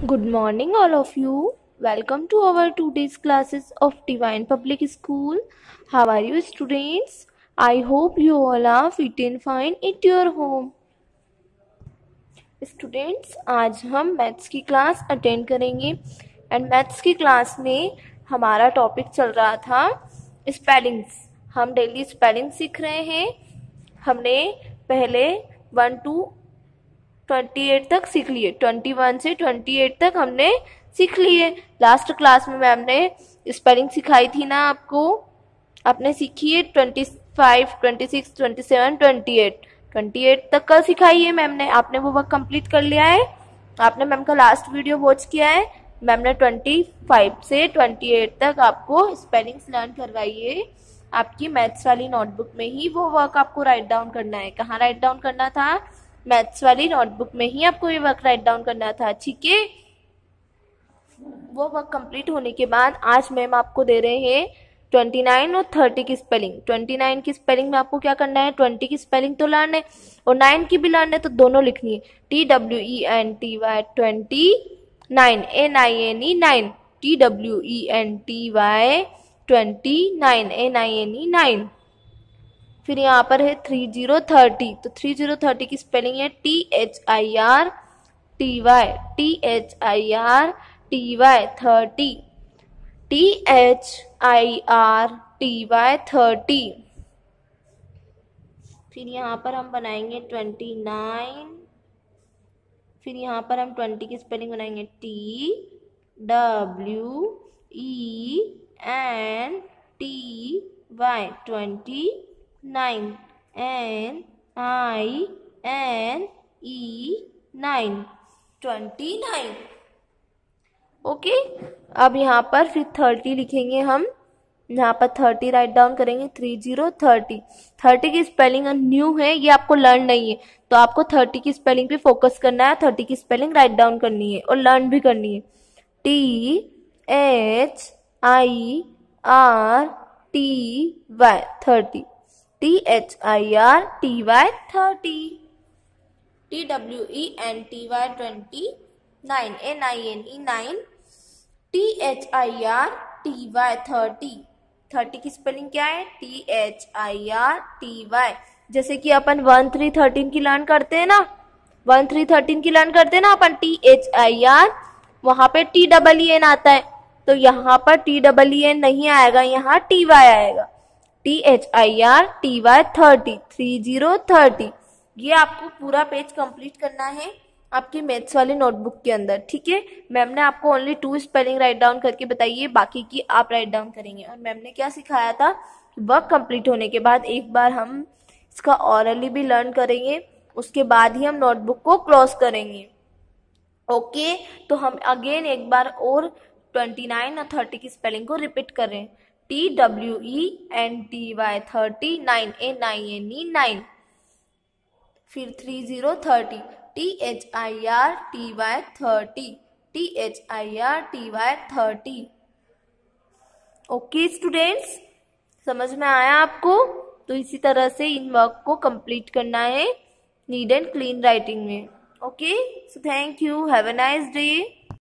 Good morning, all of you. Welcome to our today's classes of Divine Public School. How are you, students? I hope you all are fit and fine at your home. Students, आज हम maths की class attend करेंगे and maths की class में हमारा topic चल रहा था स्पेलिंग्स. हम डेली स्पेलिंग सीख रहे हैं. हमने पहले 1 to 28 तक सीख लिए. 21 से 28 तक हमने सीख लिए. लास्ट क्लास में मैम ने स्पेलिंग सिखाई थी ना आपको. आपने सीखी है 25, 26, 27, 28 तक का सिखाई है मैम ने. आपने वो वर्क कंप्लीट कर लिया है. आपने मैम का लास्ट वीडियो वॉच किया है. मैम ने 25 से 28 तक आपको स्पेलिंग्स लर्न करवाई है. आपकी मैथ्स वाली नोटबुक में ही वो वर्क आपको राइट डाउन करना है. कहाँ राइट डाउन करना था? मैथ्स वाली नोटबुक में ही आपको ये वर्क राइट डाउन करना था. ठीक है. वो वर्क कंप्लीट होने के बाद आज मैम आपको दे रहे हैं 29 और 30 की स्पेलिंग. 29 की स्पेलिंग में आपको क्या करना है? 20 की स्पेलिंग तो लर्न है और 9 की भी लर्न है, तो दोनों लिखनी है. TWENTY 29, NINE 9, TWENTY 29, NINE 9. फिर यहाँ पर है 3030. तो 3030 की स्पेलिंग है THIRTY, THIRTY 30, THIRTY 30. फिर यहाँ पर हम बनाएंगे 29. फिर यहाँ पर हम 20 की स्पेलिंग बनाएंगे TWENTY 29, NINE 29. ओके. अब यहाँ पर फिर 30 लिखेंगे हम. यहाँ पर 30 राइट डाउन करेंगे. 3030. 30 की स्पेलिंग न्यू है, ये आपको लर्न नहीं है, तो आपको 30 की स्पेलिंग पे फोकस करना है. 30 की स्पेलिंग राइट डाउन करनी है और लर्न भी करनी है. THIRTY 30, THIRTY 30, TWENTY 29, NINE 9, THIRTY 30. 30 की स्पेलिंग क्या है? THIRTY. जैसे कि अपन 1 3 13 की लर्न करते हैं ना, 1 3 13 की लर्न करते हैं ना अपन. THIR वहां पे TEEN आता है, तो यहाँ पर TEEN नहीं आएगा, यहाँ TY आएगा. THIRTY 30, 3030. ये आपको पूरा पेज कंप्लीट करना है आपकी मैथ्स वाली नोटबुक के अंदर. ठीक है. मैम ने आपको ओनली 2 स्पेलिंग राइट डाउन करके बताई है, बाकी की आप राइट डाउन करेंगे. और मैम ने क्या सिखाया था? वर्क कंप्लीट होने के बाद एक बार हम इसका ऑरली भी लर्न करेंगे, उसके बाद ही हम नोटबुक को क्लोज करेंगे. ओके. तो हम अगेन एक बार और 29 और 30 की स्पेलिंग को रिपीट कर रहे हैं. TWENTY 39, NINE 9. फिर 3030. THIRTY 30, THIRTY 30. ओके स्टूडेंट्स, समझ में आया आपको? तो इसी तरह से इन वर्क को कंप्लीट करना है नीट एंड क्लीन राइटिंग में. Okay. So thank you. Have a nice day.